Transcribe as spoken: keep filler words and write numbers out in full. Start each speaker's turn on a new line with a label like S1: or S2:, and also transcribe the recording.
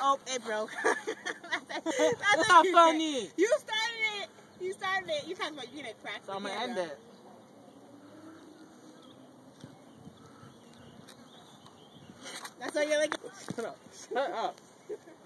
S1: Oh, it broke. that's that's,
S2: That's not funny.
S1: You started it. You started it. You talking about you gonna crack.
S2: So I'm gonna end it.
S1: That's why you're like.
S2: Shut up. Shut up.